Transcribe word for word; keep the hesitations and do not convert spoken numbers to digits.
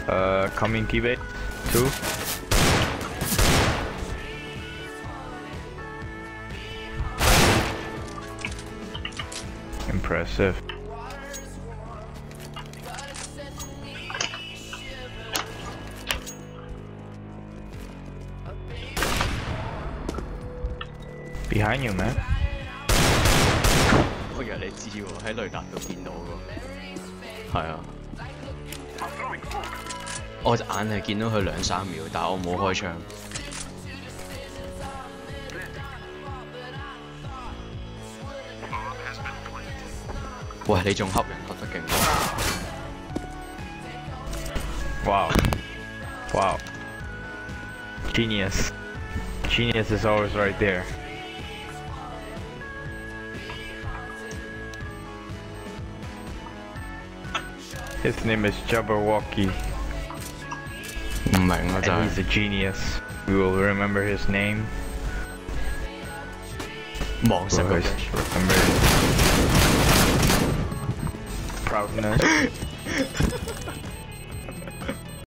Uh, coming Kibe. Two. Impressive. Behind you, man. 我以為你知喎，喺雷達度見到喎。係啊。我隻眼係見到佢兩三秒，但係我冇開槍。喂，你仲恰人恰得勁 ！Wow, wow, genius, genius is always right there. His name is Jabberwocky. 唔明啊，真係。 And he's a genius. We will remember his name. 望實佢。 Remember. Proudness.